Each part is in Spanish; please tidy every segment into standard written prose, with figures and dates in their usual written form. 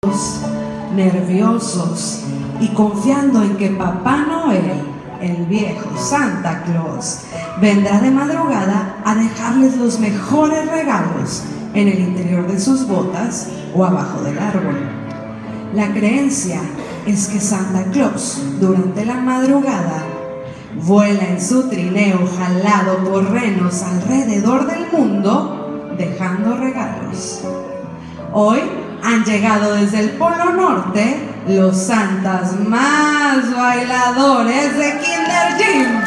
nerviosos y confiando en que Papá Noel, el viejo Santa Claus, vendrá de madrugada a dejarles los mejores regalos en el interior de sus botas o abajo del árbol. La creencia es que Santa Claus, durante la madrugada, vuela en su trineo jalado por renos alrededor del mundo, dejando regalos. Hoy han llegado desde el Polo Norte los santas más bailadores de Kinder Gym.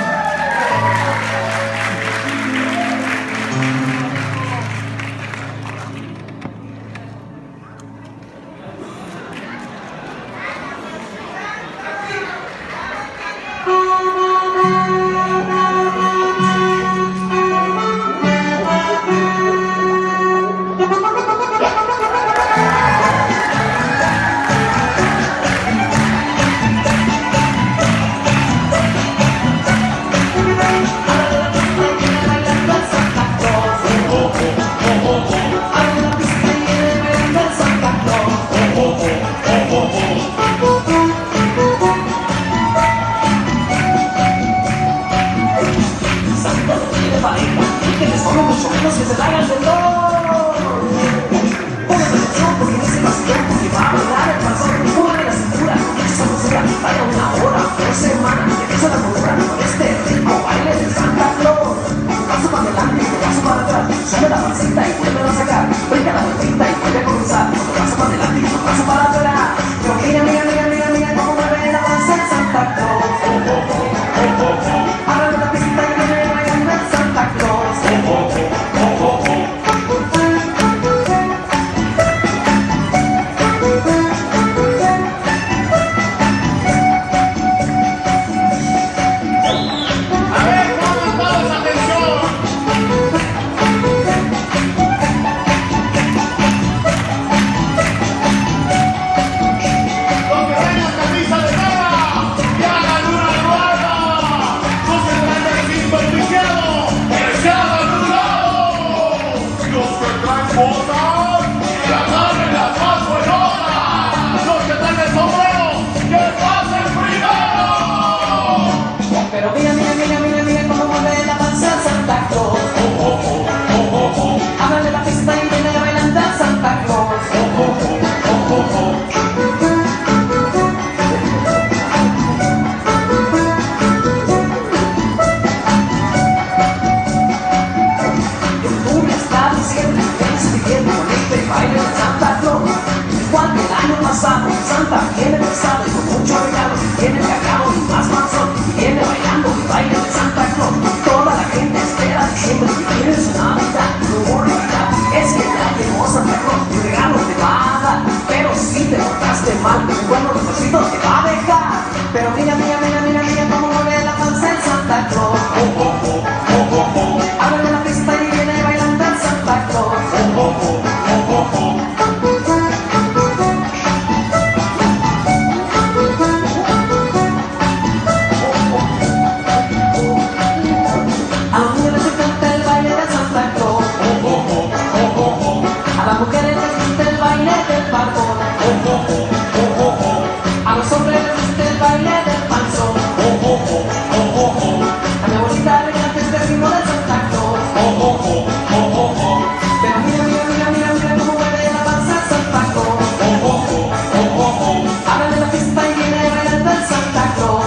Santa viene besado y con mucho regalo, viene cagado y más manzón, viene bailando y baile de Santa Claus. Toda la gente espera siempre que viene su Navidad, su realidad es que ya llegó Santa Claus, tu regalo te va a dar, pero si te portaste mal, un buen retorcito te va a dejar. Pero mira, mira, mira, mira, mira cómo mueve la panza el Santa Claus. Abre la pista y viene bailando el Santa Claus. A los hombres les gusta el baile del panzón. A mi abuelita le encanta este ritmo del Santa Claus. Pero mira, mira, mira, mira, mira cómo mueve la panza el Santa Claus. Ábrele la pista y viene bailando el Santa Claus.